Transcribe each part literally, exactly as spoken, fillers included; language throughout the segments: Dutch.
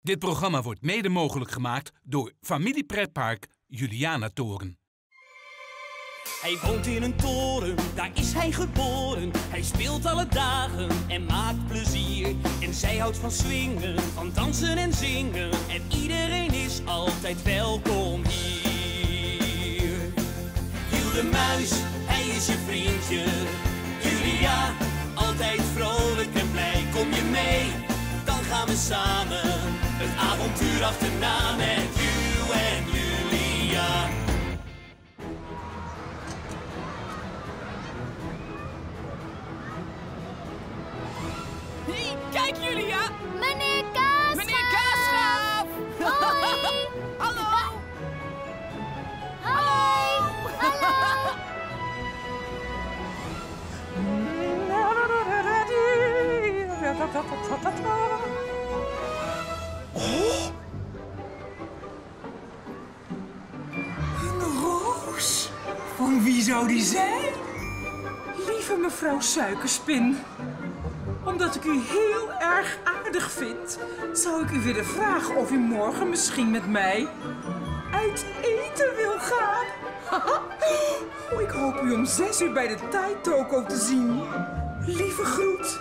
Dit programma wordt mede mogelijk gemaakt door Familiepretpark Julianatoren. Hij woont in een toren, daar is hij geboren. Hij speelt alle dagen en maakt plezier. En zij houdt van swingen, van dansen en zingen. En iedereen is altijd welkom hier. Giel de Muis, hij is je vriendje. Julia, altijd vrolijk en blij. Kom je mee, dan gaan we samen het avontuur achterna met Ju en Julia. Hey, kijk Julia! Meneer Kaasgaaf! Meneer Kaasgaaf! Hoi! Hallo! Hoi! Hallo! Oh. Een roos? Van wie zou die zijn? Lieve mevrouw Suikerspin, omdat ik u heel erg aardig vind, zou ik u willen vragen of u morgen misschien met mij uit eten wil gaan. Oh, ik hoop u om zes uur bij de Thai-toko te zien. Lieve groet.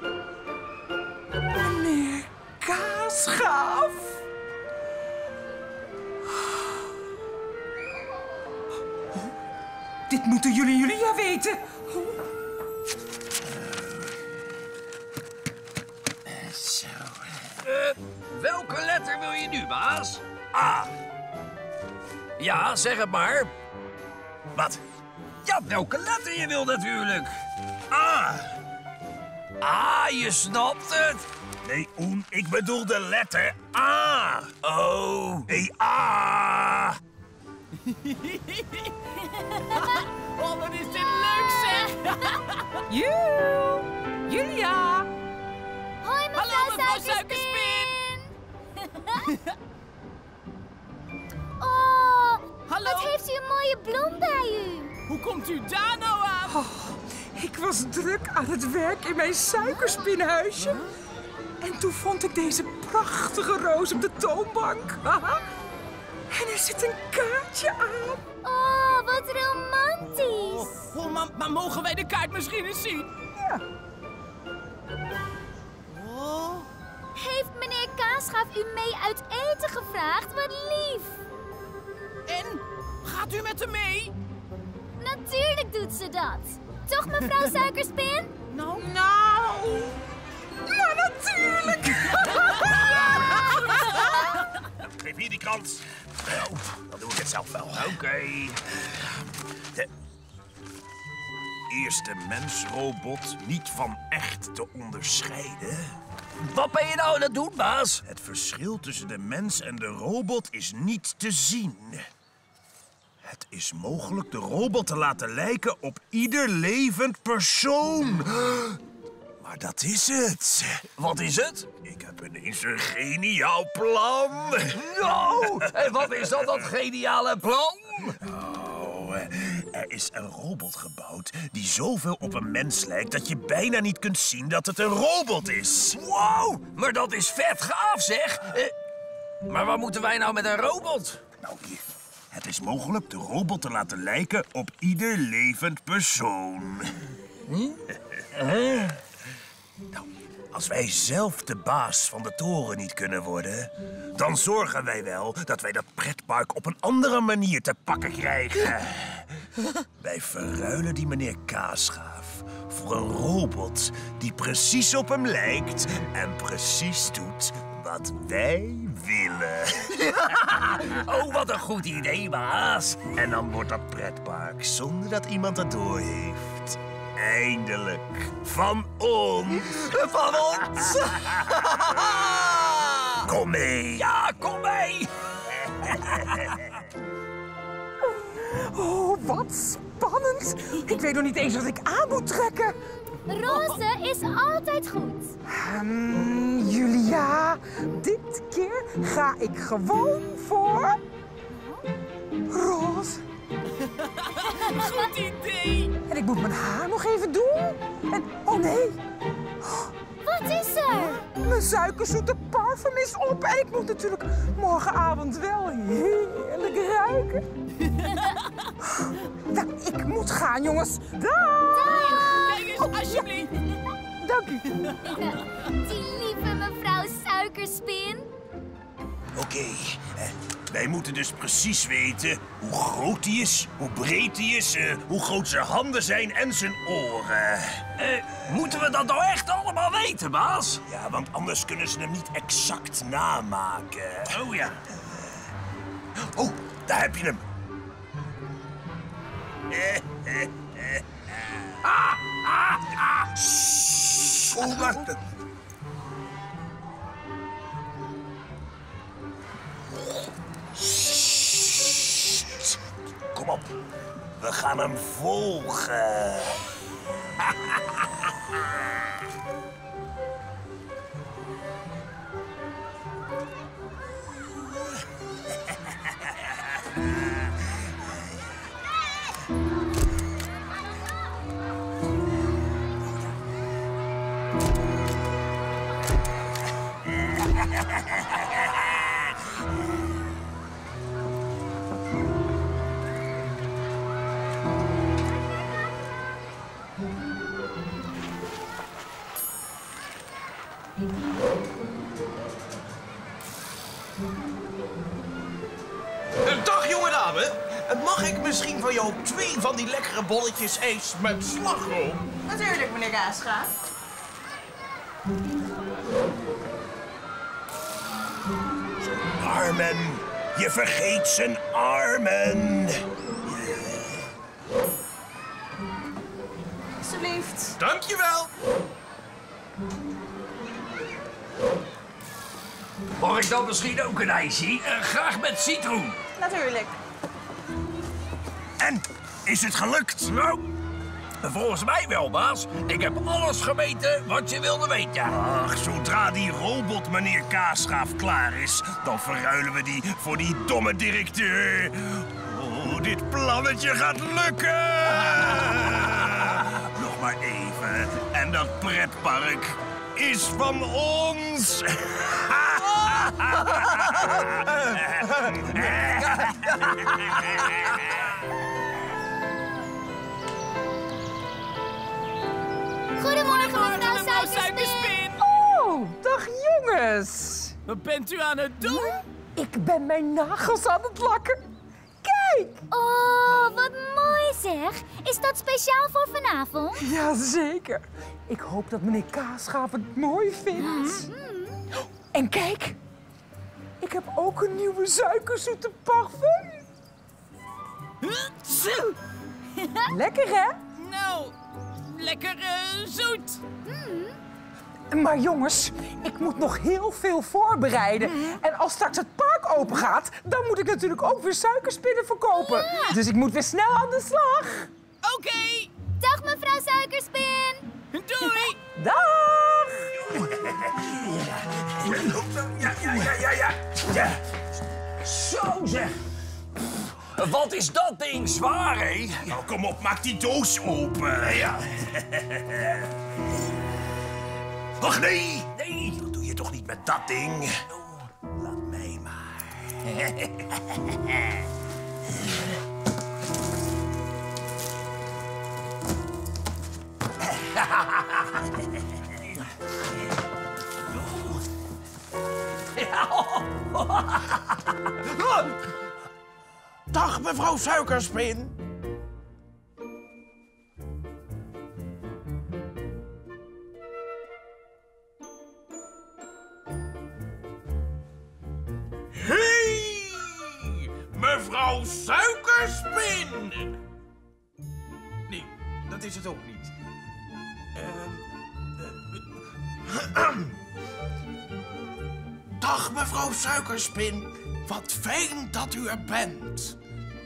Meneer Kaasgaaf. Dit moeten jullie Julia weten. Zo. Uh, welke letter wil je nu, baas? A. Ja, zeg het maar. Wat? Ja, welke letter je wil natuurlijk. A. A, je snapt het. Nee, Oen, ik bedoel de letter A. Oh. Hey, A. Oh, wat is dit leuk, zeg! Joe, Julia. Hoi, mevrouw, Hallo, mevrouw Suikerspin! Suikerspin! Oh, Hallo. wat heeft u een mooie bloem bij u? Hoe komt u daar nou aan? Oh, ik was druk aan het werk in mijn suikerspinhuisje. En toen vond ik deze prachtige roos op de toonbank. En er zit een kaartje aan. Oh, wat romantisch! Oh, maar, maar mogen wij de kaart misschien eens zien? Ja. Oh. Heeft meneer Kaasgaaf u mee uit eten gevraagd? Wat lief! En? Gaat u met hem mee? Natuurlijk doet ze dat. Toch, mevrouw Suikerspin? Nou? Nou, ja natuurlijk. Geef hier die krant. Nou, dan doe ik het zelf wel. Oké. Okay. De eerste mensrobot niet van echt te onderscheiden. Wat ben je nou aan het doen, baas? Het verschil tussen de mens en de robot is niet te zien. Het is mogelijk de robot te laten lijken op ieder levend persoon. Maar dat is het. Wat is het? Ik heb ineens een geniaal plan. Nou, en wat is dan dat geniale plan? Oh, er is een robot gebouwd die zoveel op een mens lijkt dat je bijna niet kunt zien dat het een robot is. Wow, maar dat is vet gaaf, zeg. Eh, maar wat moeten wij nou met een robot? Nou, hier. Het is mogelijk de robot te laten lijken op ieder levend persoon. Hm? Huh? Nou, als wij zelf de baas van de toren niet kunnen worden, dan zorgen wij wel dat wij dat pretpark op een andere manier te pakken krijgen. Wij verruilen die meneer Kaasgaaf voor een robot die precies op hem lijkt en precies doet wat wij willen. Oh, wat een goed idee, baas. En dan wordt dat pretpark zonder dat iemand het doorheeft. Eindelijk van ons. Van ons? Kom mee. Ja, kom mee. Oh, wat spannend. Ik weet nog niet eens wat ik aan moet trekken. Roze is altijd goed. Um, Julia, dit keer ga ik gewoon voor roze. Goed idee. En ik moet mijn haar nog even doen. En, oh nee, Wat is er? mijn suikerzoete party. parfum op en ik moet natuurlijk morgenavond wel heerlijk ruiken. Nou, ik moet gaan, jongens. Dag! Kijk eens, alsjeblieft. Dank u. Die lieve mevrouw Suikerspin. Oké, eh, wij moeten dus precies weten hoe groot hij is, hoe breed hij is, eh, hoe groot zijn handen zijn en zijn oren. Eh, moeten we dat nou echt allemaal weten, baas? Ja, want anders kunnen ze hem niet exact namaken. Oh ja. Oh, daar heb je hem. Eh, eh, eh. Ah, ah, ah. Sss. Oh, wacht. Sst. Kom op, we gaan hem volgen. Dag, jonge dame. Mag ik misschien van jou twee van die lekkere bolletjes ijs met slagroom? Natuurlijk, meneer Kaasgraaf. Armen, je vergeet zijn armen. Alsjeblieft. Dankjewel. Mag ik dan misschien ook een ijsje? Uh, graag met citroen. Natuurlijk. En, is het gelukt? Nou, volgens mij wel, baas. Ik heb alles gemeten wat je wilde weten. Ach, zodra die robot meneer Kaasgraaf klaar is, dan verruilen we die voor die domme directeur. Oh, dit plannetje gaat lukken! Nog maar even. En dat pretpark is van ons. Goedemorgen, mevrouw Mevrouw Suikerspin. Suikerspin. Oh, dag jongens. Wat bent u aan het doen? Ik ben mijn nagels aan het lakken. Kijk! Oh, wat mooi zeg. Is dat speciaal voor vanavond? Jazeker. Ik hoop dat meneer Kaasgraaf het mooi vindt. En kijk, ik heb ook een nieuwe suikerzoete parfum. Zo. Lekker, hè? Nou, lekker eh, zoet. Maar jongens, ik moet nog heel veel voorbereiden. En als straks het park open gaat, dan moet ik natuurlijk ook weer suikerspinnen verkopen. Dus ik moet weer snel aan de slag. Oké, Dag, mevrouw Suikerspin. doei. Dag! Ja, ja, ja, ja, ja. ja. Zo zeg. Wat is dat ding zwaar, hè? Nou, kom op, maak die doos open. Ja. Ach, nee! Nee. Dat doe je toch niet met dat ding? Laat mij maar. Dag, mevrouw Suikerspin. Hey, mevrouw Suikerspin. Nee, dat is het ook niet. Ehm, eh, eh, Dag, mevrouw Suikerspin. Wat fijn dat u er bent.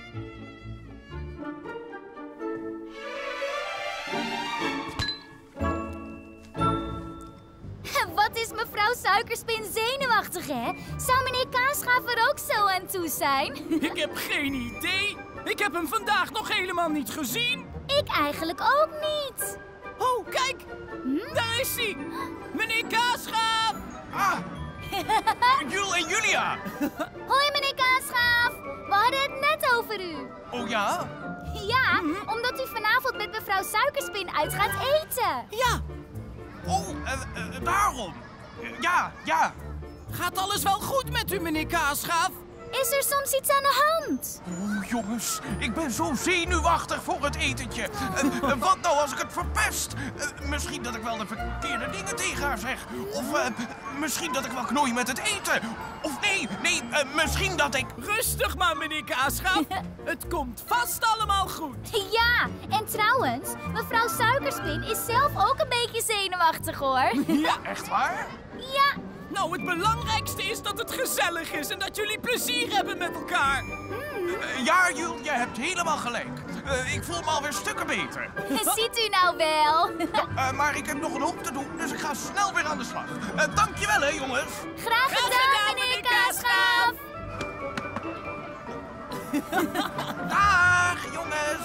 Wat is mevrouw Suikerspin zenuwachtig, hè? Zou meneer Kaasgraaf er ook zo aan toe zijn? Ik heb geen idee. Ik heb hem vandaag nog helemaal niet gezien. Ik eigenlijk ook niet. Oh, kijk. Daar is hij. Meneer Kaasgraaf. Ah, Jul en Julia. Hoi, meneer Kaasschaaf. We hadden het net over u. Oh ja? Ja, omdat u vanavond met mevrouw Suikerspin uit gaat eten. Ja, Oh, uh, uh, daarom. Uh, ja, ja. gaat alles wel goed met u, meneer Kaasschaaf? Is er soms iets aan de hand? Oeh, jongens, ik ben zo zenuwachtig voor het etentje. Uh, uh, wat nou als ik het verpest? Uh, misschien dat ik wel de verkeerde dingen tegen haar zeg. Of uh, misschien dat ik wel knooi met het eten. Of nee, nee, uh, misschien dat ik... Rustig maar, meneer Kaasschaaf. Het komt vast allemaal goed. Ja, en trouwens, mevrouw Suikerspin is zelf ook een beetje zenuwachtig, hoor. Ja, echt waar? Ja. Nou, het belangrijkste is dat het gezellig is en dat jullie plezier hebben met elkaar. Uh, ja, Jul, jij hebt helemaal gelijk. Uh, ik voel me alweer stukken beter. Ziet u nou wel? Ja, uh, maar ik heb nog een hoop te doen, dus ik ga snel weer aan de slag. Uh, dankjewel, hè, jongens. Graag gedaan, meneer Kaasschaaf. Dag, jongens.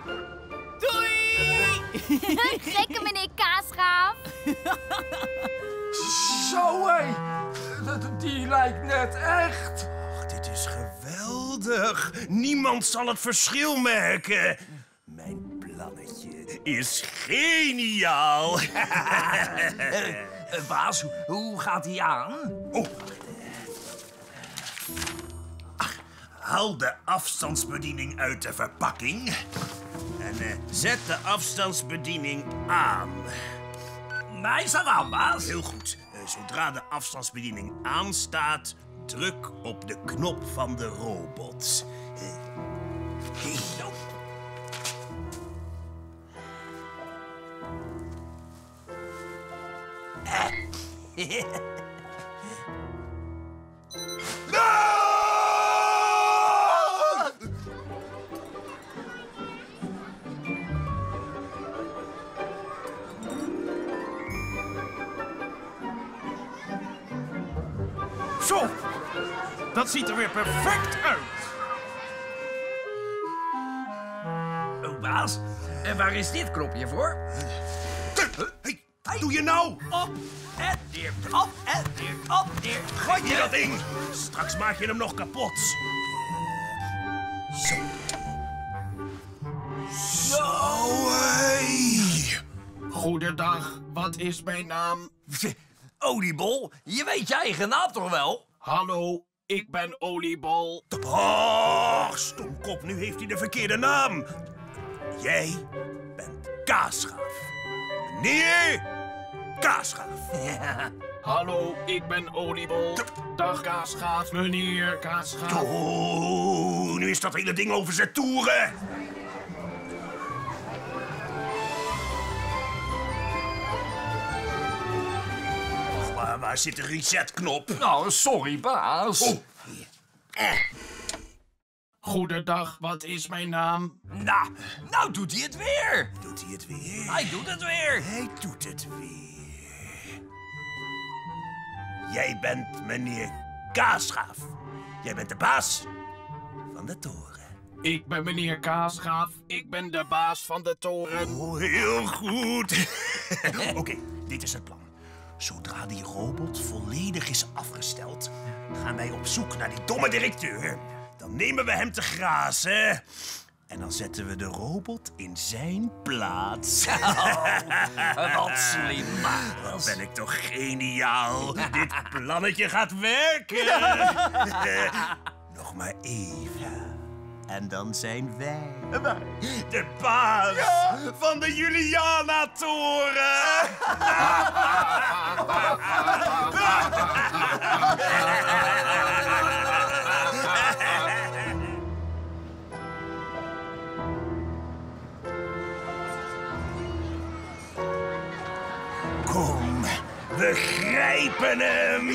Doei! Gekke meneer Kaasschaaf. Zo, hé. Die lijkt net echt. Ach, dit is geweldig. Niemand zal het verschil merken. Mijn plannetje is geniaal. uh, uh, baas, hoe, hoe gaat hij aan? Oh. Ach, haal de afstandsbediening uit de verpakking. En uh, zet de afstandsbediening aan. Mij staat aan, baas. Heel goed. Uh, zodra de afstandsbediening aanstaat, druk op de knop van de robot. Uh, hey. Zo, dat ziet er weer perfect uit. Oh, baas, en waar is dit knopje voor? Hey, wat doe je nou? Op en neer, op en neer, op neer. Gooi je dat ding? Straks maak je hem nog kapot. Zo. Zo, hey. Goedendag, wat is mijn naam? Oliebol, je weet je eigen naam toch wel? Hallo, ik ben Oliebol. Och, stomkop, nu heeft hij de verkeerde naam. Jij bent Kaasschaaf. Meneer Kaasschaaf. Ja. Hallo, ik ben Oliebol. Dag Kaasschaaf, meneer Kaasschaaf. Oh, nu is dat hele ding over zijn toeren. Waar, waar zit de resetknop? Nou, sorry, baas. Oh. Eh. Goedendag, wat is mijn naam? Nou, nou doet hij het weer. Doet hij het weer? Hij doet het weer. Hij doet het weer. Jij bent meneer Kaasschaaf. Jij bent de baas van de toren. Ik ben meneer Kaasschaaf. Ik ben de baas van de toren. Oh, heel goed. Oké, okay, dit is het plan. Zodra die robot volledig is afgesteld, gaan wij op zoek naar die domme directeur. Dan nemen we hem te grazen. En dan zetten we de robot in zijn plaats. Oh, wat slim, baas. Wat ben ik toch geniaal. Dit plannetje gaat werken. Nog maar even. En dan zijn wij de baas van de Juliana-toren. Kom, we grijpen hem.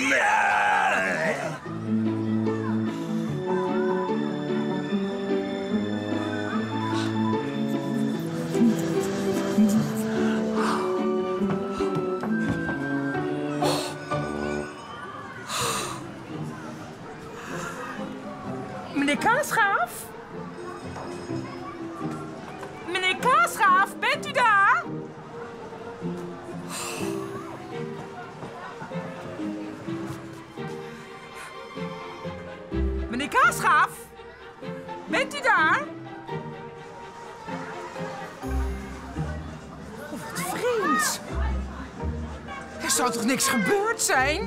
Meneer Kaasschaaf? Meneer Kaasschaaf, bent u daar? Kaasgaaf? Bent u daar? Oh, wat vreemd. Er zou toch niks gebeurd zijn?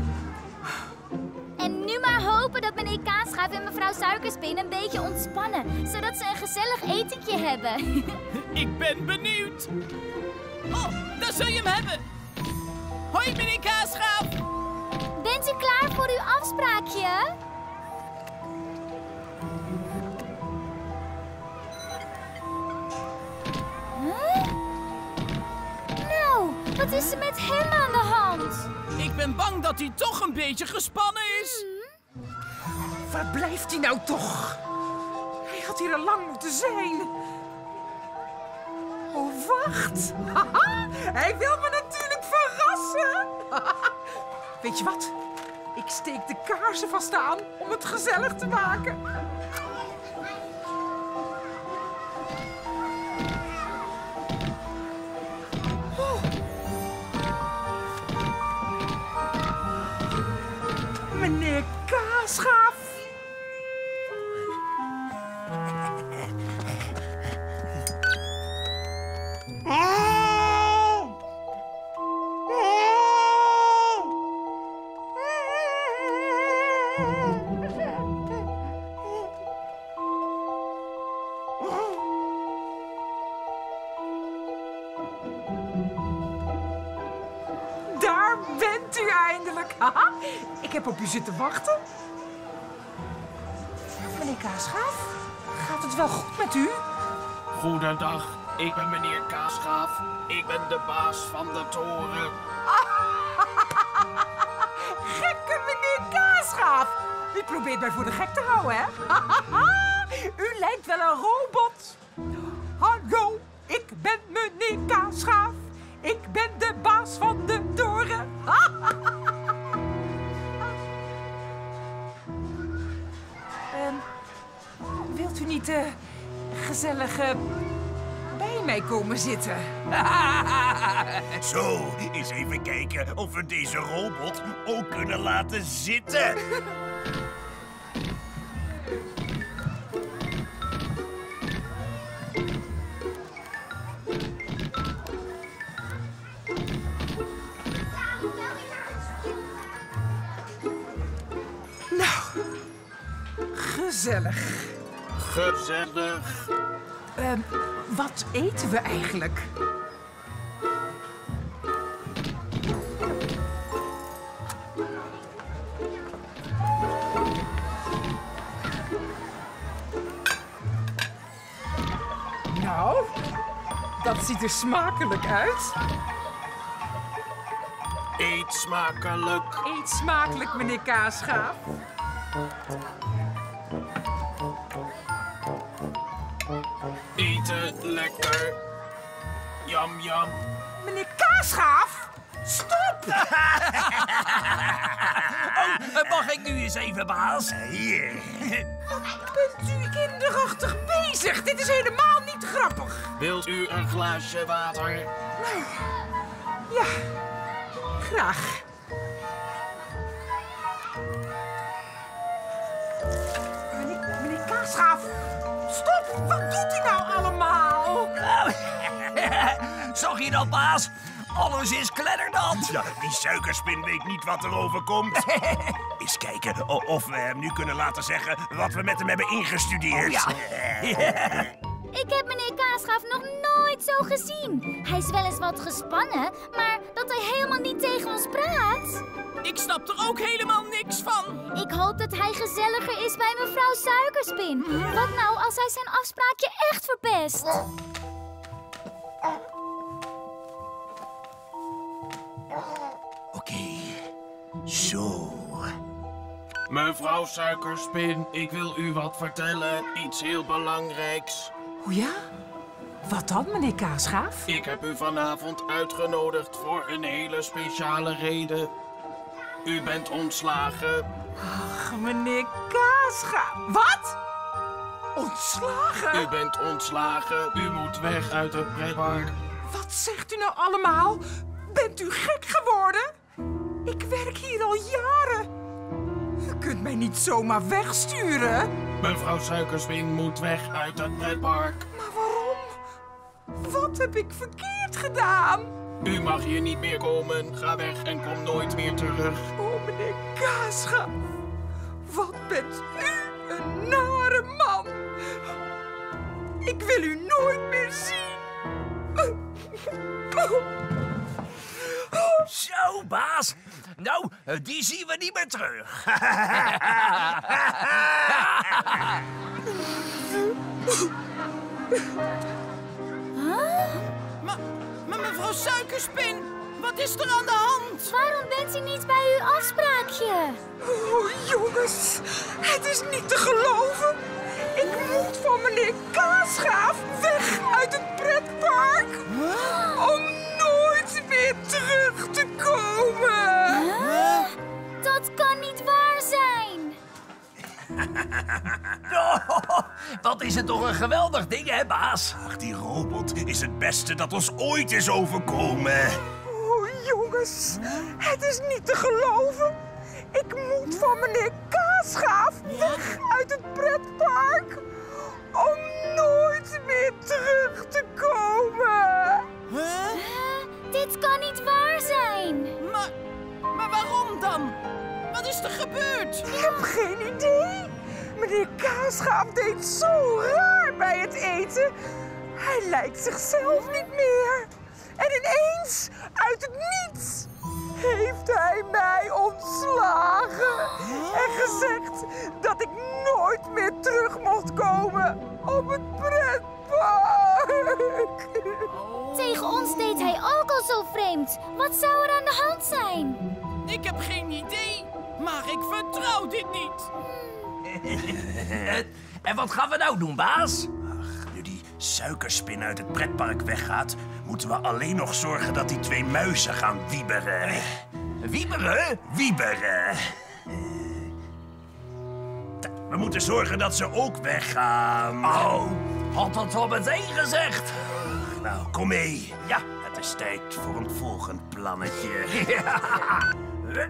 En nu maar hopen dat meneer Kaasgaaf en mevrouw Suikerspin een beetje ontspannen. Zodat ze een gezellig etentje hebben. Ik ben benieuwd. Oh, daar zul je hem hebben. Hoi, meneer Kaasgaaf. Bent u klaar voor uw afspraakje? Huh? Nou, wat is er met hem aan de hand? Ik ben bang dat hij toch een beetje gespannen is. Waar blijft hij nou toch? Hij had hier al lang moeten zijn. Oh, wacht. Haha, hij wil me natuurlijk verrassen. Weet je wat? Ik steek de kaarsen vast aan om het gezellig te maken. Oh. Meneer Kaasgaaf. Daar bent u eindelijk. Haha, ik heb op u zitten wachten. Meneer Kaasgaaf, gaat het wel goed met u? Goedendag, ik ben meneer Kaasgaaf. Ik ben de baas van de toren. Gekke meneer Kaasgaaf. U probeert mij voor de gek te houden, hè? U lijkt wel een robot. Hallo, ik ben meneer Kaasgaaf. Ik ben de baas van de toren. um, wilt u niet uh, gezellig uh, bij mij komen zitten? Zo, eens even kijken of we deze robot ook kunnen laten zitten. Gezellig. Gezellig. Uh, wat eten we eigenlijk? Nou, dat ziet er smakelijk uit. Eet smakelijk. Eet smakelijk, meneer Kaasgaaf. Eten lekker. Jam, jam. Meneer Kaasgaaf, stop! Oh, mag ik nu eens even, baas? Hier. Wat bent u kinderachtig bezig? Dit is helemaal niet grappig. Wilt u een glaasje water? Nou, ja, graag. Meneer, meneer Kaasgaaf, stop! Wat doet u nou allemaal? Zag je dat, baas? Alles is kleddernat. Ja, die suikerspin weet niet wat er overkomt. Eens kijken o- of we hem nu kunnen laten zeggen wat we met hem hebben ingestudeerd. Oh, ja. Ik heb meneer Kaasgaaf nog nooit zo gezien. Hij is wel eens wat gespannen, maar dat hij helemaal niet tegen ons praat. Ik snap er ook helemaal niks van. Ik hoop dat hij gezelliger is bij mevrouw Suikerspin. Wat nou als hij zijn afspraakje echt verpest? Oké, zo. Mevrouw Suikerspin, ik wil u wat vertellen. Iets heel belangrijks. O ja? Wat dan, meneer Kaasgaaf? Ik heb u vanavond uitgenodigd voor een hele speciale reden. U bent ontslagen. Ach, meneer Kaasgaaf. Wat? Ontslagen? U bent ontslagen. U moet weg uit het pretpark. Wat zegt u nou allemaal? Bent u gek geworden? Ik werk hier al jaren. Je kunt mij niet zomaar wegsturen. Mevrouw Suikerspin moet weg uit het pretpark. Maar waarom? Wat heb ik verkeerd gedaan? U mag hier niet meer komen. Ga weg en kom nooit meer terug. Oh, meneer Kaasgaaf. Wat bent u een nare man. Ik wil u nooit meer zien. Zo, baas. Nou, die zien we niet meer terug. Maar, maar mevrouw Suikerspin, wat is er aan de hand? Waarom bent u niet bij uw afspraakje? Oh, jongens. Het is niet te geloven. Ik moet van meneer Kaasgaaf weg uit het pretpark. Om nooit meer terug te komen. Huh? Dat kan niet waar zijn. Oh, wat is het toch een geweldig ding, hè, baas? Ach, die robot is het beste dat ons ooit is overkomen. Oh, jongens. Het is niet te geloven. Ik moet van meneer Kaasgaaf weg uit het pretpark. Om nooit meer terug te komen. Huh? Uh, dit kan niet waar zijn. Maar, maar waarom dan? Wat is er gebeurd? Ik heb geen idee. Meneer Kaasgaaf deed zo raar bij het eten. Hij lijkt zichzelf niet meer. En ineens, uit het niets, heeft hij mij ontslagen. En gezegd dat ik nooit meer terug mocht komen op het pretpark. Tegen ons deed hij ook al zo vreemd. Wat zou er aan de hand zijn? Ik heb geen idee, maar ik vertrouw dit niet. En wat gaan we nou doen, baas? Ach, nu die Suikerspin uit het pretpark weggaat, moeten we alleen nog zorgen dat die twee muizen gaan wieberen. Wieberen? Wieberen. We moeten zorgen dat ze ook weggaan. Oh, had dat al meteen gezegd. Nou, kom mee. Ja. Het is tijd voor een volgend plannetje. Ja.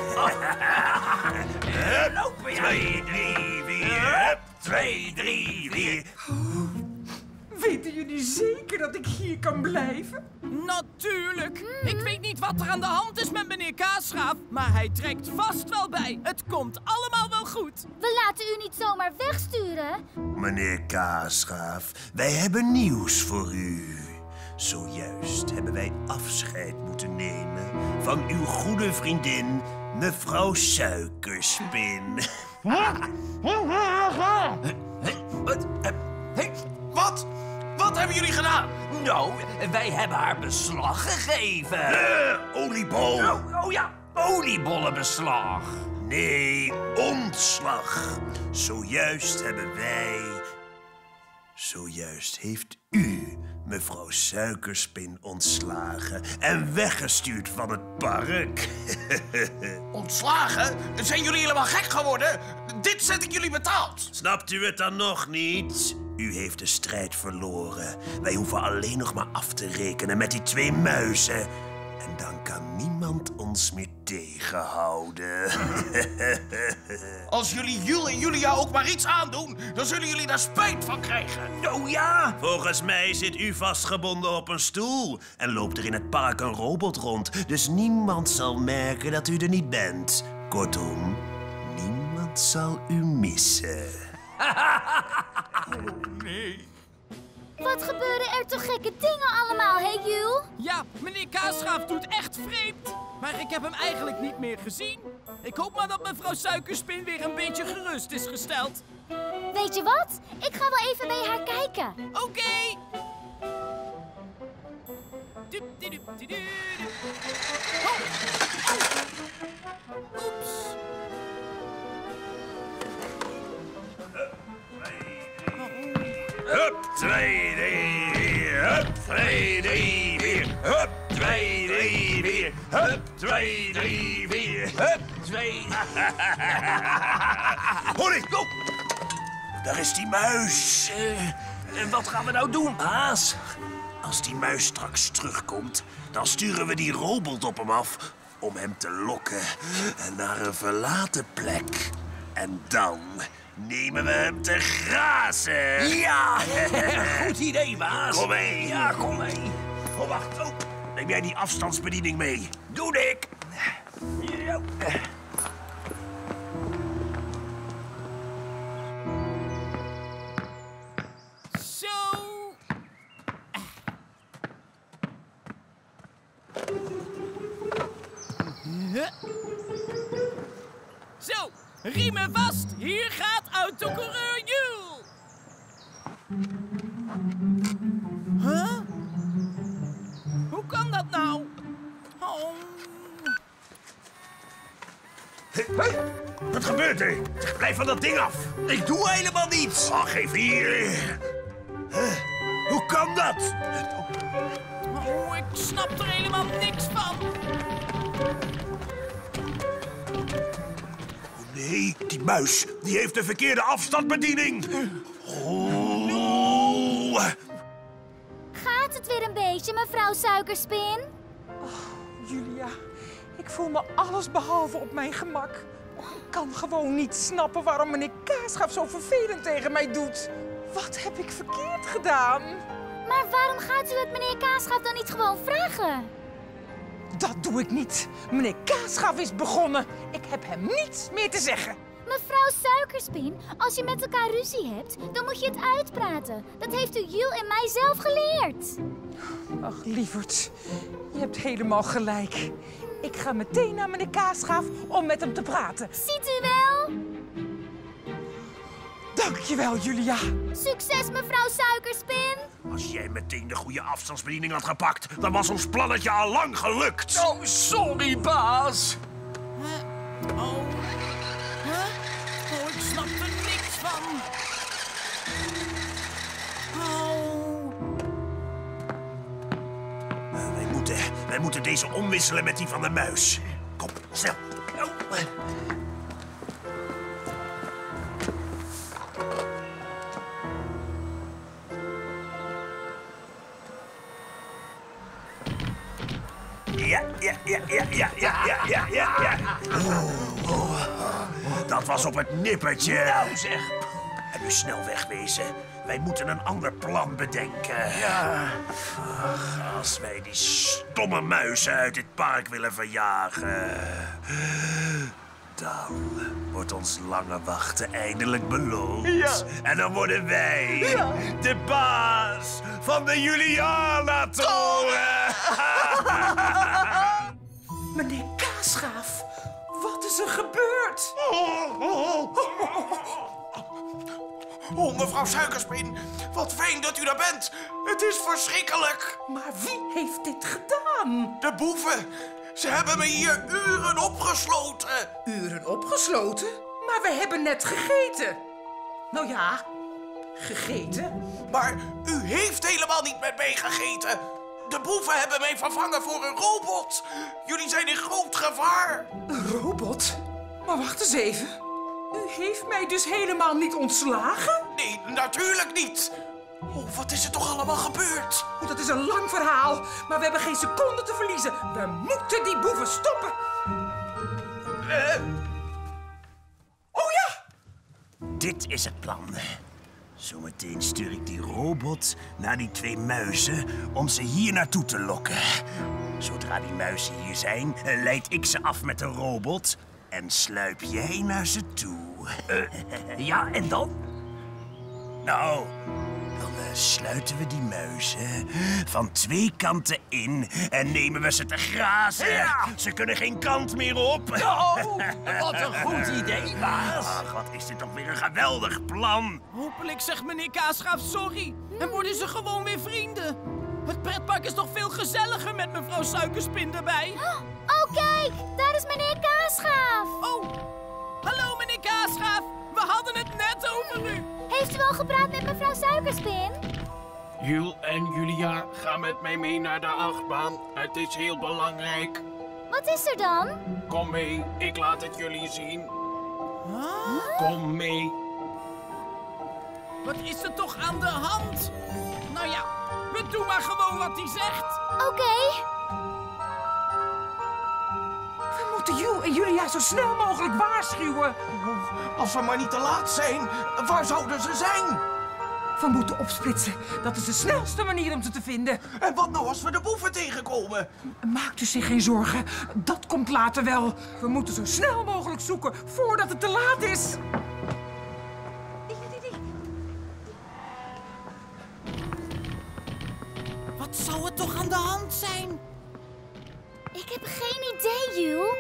Hup, lopen, ja. Twee, drie, vier. Hup, twee, drie, vier. Weten jullie zeker dat ik hier kan blijven? Natuurlijk. Ik weet niet wat er aan de hand is met meneer Kaasgaaf, maar hij trekt vast wel bij. Het komt allemaal wel goed. We laten u niet zomaar wegsturen. Meneer Kaasgaaf, wij hebben nieuws voor u. Zojuist hebben wij afscheid moeten nemen van uw goede vriendin, mevrouw Suikerspin. Wat? Wat? Wat hebben jullie gedaan? Nou, wij hebben haar beslag gegeven. Uh, oliebol. Oh, oh ja, oliebollenbeslag. Nee, ontslag. Zojuist hebben wij... Zojuist heeft u mevrouw Suikerspin ontslagen en weggestuurd van het park. Ontslagen? Zijn jullie helemaal gek geworden? Dit zet ik jullie betaald. Snapt u het dan nog niet? U heeft de strijd verloren. Wij hoeven alleen nog maar af te rekenen met die twee muizen. En dan kan niemand ons meer tegenhouden. Als jullie Jul en Julia ook maar iets aandoen, dan zullen jullie daar spijt van krijgen. Oh ja? Volgens mij zit u vastgebonden op een stoel en loopt er in het park een robot rond. Dus niemand zal merken dat u er niet bent. Kortom, niemand zal u missen. Oh nee. Wat gebeuren er toch gekke dingen allemaal, hè, Jul? Ja, meneer Kaasgaaf doet echt vreemd. Maar ik heb hem eigenlijk niet meer gezien. Ik hoop maar dat mevrouw Suikerspin weer een beetje gerust is gesteld. Weet je wat? Ik ga wel even bij haar kijken. Oké. Okay. Oh. Oh. Oeps. Hup, twee, drie, vier. Hup, twee, drie, vier. Hup, twee, drie, vier. Hup, twee, drie, vier. Hup, twee. Hoor go! Daar is die muis. Uh, en wat gaan we nou doen, baas? Als die muis straks terugkomt, dan sturen we die robot op hem af om hem te lokken naar een verlaten plek. En dan nemen we hem te grazen. Ja, goed idee, baas. Kom mee. Ja, kom mee. Oh, wacht. Oh, neem jij die afstandsbediening mee? Doe ik. Ja. Zo. Zo, riemen vast. Hier gaat autocoureur Jul. Huh? Hoe kan dat nou? Oh. Hey, wat gebeurt er? Blijf van dat ding af. Ik doe helemaal niets. Oh, geef hier. Huh? Hoe kan dat? Oh, ik snap er helemaal niks van. Oh nee, die muis, die heeft de verkeerde afstandsbediening. Oh. Gaat het weer een beetje, mevrouw Suikerspin? Oh, Julia, ik voel me allesbehalve op mijn gemak. Ik kan gewoon niet snappen waarom meneer Kaasgaaf zo vervelend tegen mij doet. Wat heb ik verkeerd gedaan? Maar waarom gaat u het meneer Kaasgaaf dan niet gewoon vragen? Dat doe ik niet. Meneer Kaasgaaf is begonnen. Ik heb hem niets meer te zeggen. Mevrouw Suikerspin, als je met elkaar ruzie hebt, dan moet je het uitpraten. Dat heeft u Jul en mij zelf geleerd. Ach, lieverd, je hebt helemaal gelijk. Ik ga meteen naar meneer Kaasgaaf om met hem te praten. Ziet u wel? Dankjewel, Julia. Succes, mevrouw Suikerspin. Als jij meteen de goede afstandsbediening had gepakt, dan was ons plannetje al lang gelukt. Oh, sorry, baas. Huh? Oh. Huh? Oh, ik snap er niks van. Oh. Uh, wij, moeten, wij moeten deze omwisselen met die van de muis. Kom, snel. Oh. Ja, ja, ja, ja, ja, ja, ja, ja, ja, ja. Oh, oh. Dat was op het nippertje. Nou zeg. En nu snel wegwezen. Wij moeten een ander plan bedenken. Ja. Ach, als wij die stomme muizen uit dit park willen verjagen, dan wordt ons lange wachten eindelijk beloond. Ja. En dan worden wij Ja. de baas van de Juliana-toren. Meneer Kaasgaaf, wat is er gebeurd? Oh, mevrouw Suikerspin, wat fijn dat u daar bent. Het is verschrikkelijk. Maar wie heeft dit gedaan? De boeven. Ze hebben me hier uren opgesloten. Uren opgesloten? Maar we hebben net gegeten. Nou ja, gegeten. Maar u heeft helemaal niet met mij gegeten. De boeven hebben mij vervangen voor een robot. Jullie zijn in groot gevaar. Een robot? Maar wacht eens even. U heeft mij dus helemaal niet ontslagen? Nee, natuurlijk niet. Oh, wat is er toch allemaal gebeurd? Oh, dat is een lang verhaal, maar we hebben geen seconde te verliezen. We moeten die boeven stoppen. Uh... Oh ja! Dit is het plan. Zometeen stuur ik die robot naar die twee muizen om ze hier naartoe te lokken. Zodra die muizen hier zijn, leid ik ze af met de robot en sluip jij naar ze toe. Uh, ja, en dan? Nou, dan uh, sluiten we die muizen van twee kanten in en nemen we ze te grazen. Ja. Ze kunnen geen kant meer op. Oh, wat een goed idee, baas. Ach, wat is dit toch weer een geweldig plan. Hopelijk zegt meneer Kaasgaaf sorry en worden ze gewoon weer vrienden. Het pretpark is toch veel gezelliger met mevrouw Suikerspin erbij. Oh, kijk, daar is meneer Kaasgaaf. Oh, hallo meneer Kaasgaaf. We hadden het net over u. Heeft u al gepraat met mevrouw Suikerspin? Jul en Julia gaan met mij mee naar de achtbaan. Het is heel belangrijk. Wat is er dan? Kom mee, ik laat het jullie zien. Huh? Kom mee. Wat is er toch aan de hand? Nou ja, we doen maar gewoon wat hij zegt. Oké. moeten Jules en Julia zo snel mogelijk waarschuwen. Oh, als we maar niet te laat zijn, waar zouden ze zijn? We moeten opsplitsen. Dat is de snelste manier om ze te vinden. En wat nou als we de boeven tegenkomen? Maakt u zich geen zorgen. Dat komt later wel. We moeten zo snel mogelijk zoeken voordat het te laat is. Wat zou er toch aan de hand zijn? Ik heb geen idee, Jules.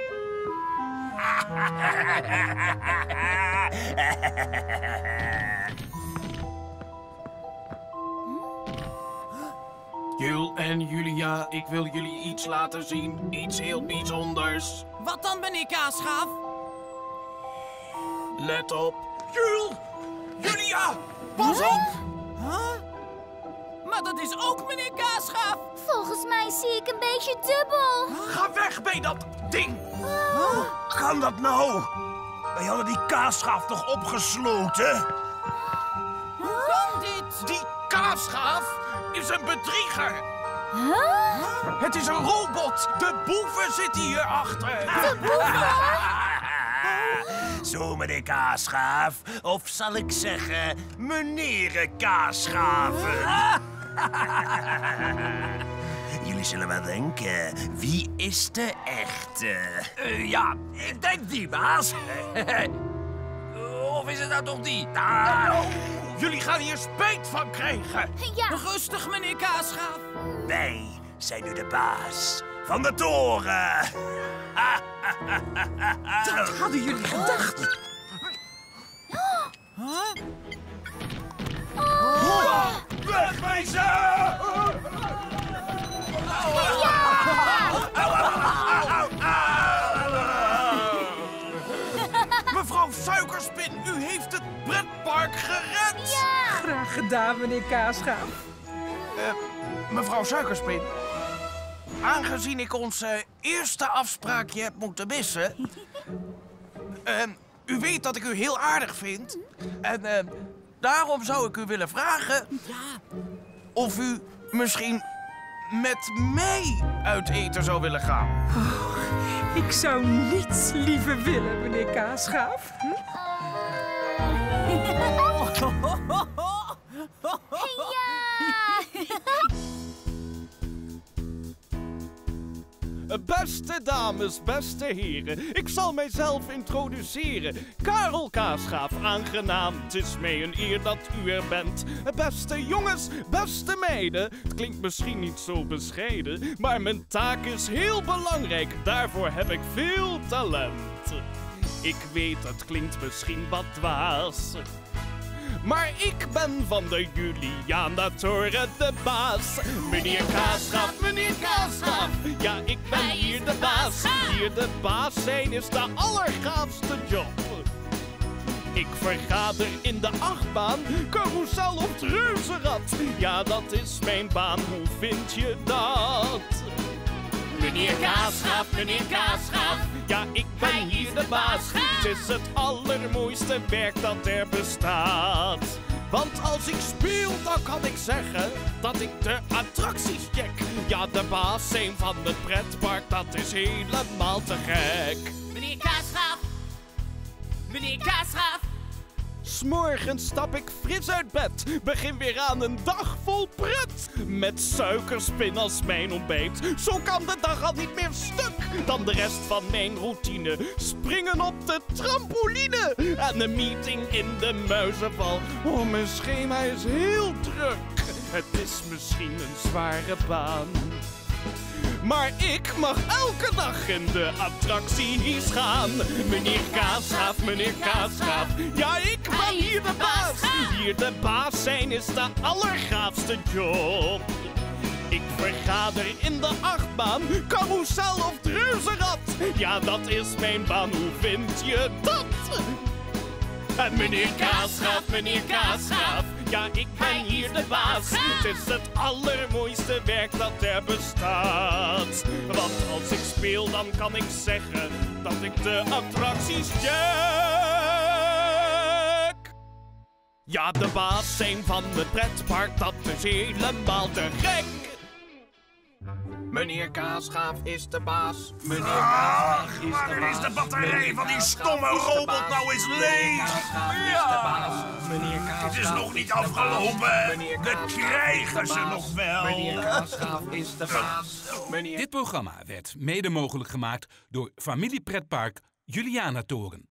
Jules en Julia, ik wil jullie iets laten zien. Iets heel bijzonders. Wat dan, meneer Kaasschaaf? Let op. Jules! Julia! Pas op! Huh? Maar dat is ook meneer Kaasschaaf. Volgens mij zie ik een beetje dubbel. Ga weg bij dat ding! Hoe kan dat nou? Wij hadden die kaasschaaf toch opgesloten? Hoe kan dit? Die kaasschaaf is een bedrieger. Huh? Het is een robot. De boeven zitten hierachter. De boeven? Zo, meneer Kaasschaaf. Of zal ik zeggen, meneer Kaasschaven. Jullie zullen wel denken, wie is de echte? Uh, ja, ik denk die, baas. Of is het nou toch die? Ah. Jullie gaan hier spijt van krijgen. Ja. Rustig, meneer Kaasschaaf. Wij zijn nu de baas van de toren. Dat hadden jullie gedacht. Huh? Oh. Wegwezen! Mevrouw Suikerspin, u heeft het pretpark gered. Ja. Graag gedaan, meneer Kaasschaaf. Uh, mevrouw Suikerspin, aangezien ik onze eerste afspraakje heb moeten missen... Uh, u weet dat ik u heel aardig vind. En uh, daarom zou ik u willen vragen... Ja. of u misschien met mij uit eten zou willen gaan. Oh, ik zou niets liever willen, meneer Kaasschaaf. Hm? Beste dames, beste heren, ik zal mijzelf introduceren. Karel Kaasschaaf, aangenaam, het is mij een eer dat u er bent. Beste jongens, beste meiden, het klinkt misschien niet zo bescheiden, maar mijn taak is heel belangrijk, daarvoor heb ik veel talent. Ik weet, het klinkt misschien wat dwaas, maar ik ben van de Juliana-toren de baas. Meneer Kaasschaaf, meneer Kaasschaaf, ja, ik ben hier de baas. Hier de baas zijn is de allergaafste job. Ik vergader in de achtbaan, carousel of het reuzenrad. Ja, dat is mijn baan, hoe vind je dat? Meneer Kaasschaaf, meneer Kaasschaaf, ja, ik ben hier de baas. Het is het allermooiste werk dat er bestaat. Want als ik speel, dan kan ik zeggen dat ik de attracties check. Ja, de baas zijn van het pretpark, dat is helemaal te gek. Meneer Kaasschaaf! Meneer Kaasschaaf! 'S Morgens stap ik fris uit bed, begin weer aan een dag vol pret. Met suikerspin als mijn ontbijt, zo kan de dag al niet meer stuk. Dan de rest van mijn routine, springen op de trampoline. En een meeting in de muizenval, oh mijn schema is heel druk. Het is misschien een zware baan, maar ik mag elke dag in de attracties gaan. Meneer Kaasschaaf, meneer Kaasschaaf, ja, ik ben hier de baas. Hier de baas zijn is de allergaafste job. Ik vergader in de achtbaan, carousel of het reuzenrad. Ja, dat is mijn baan, hoe vind je dat? En meneer Kaasschaaf, meneer Kaasschaaf, ja, ik ben hier de baas. Het is het allermooiste werk dat er bestaat. Want als ik speel, dan kan ik zeggen dat ik de attracties check. Ja, de baas zijn van het pretpark, dat is helemaal te gek. Meneer Kaasgaaf is de baas. Meneer Ach, Kaasgaaf is de wanneer baas. is de batterij Meneer van die Kaasgaaf stomme is de robot baas. nou eens Meneer leeg? Kaasgaaf is Ja. de baas. Meneer Kaasgaaf Het is nog niet is de baas. afgelopen. Meneer We Kaasgaaf krijgen is de ze baas. nog wel. Meneer Kaasgaaf is de baas. Meneer Dit programma werd mede mogelijk gemaakt door familiepretpark Julianatoren.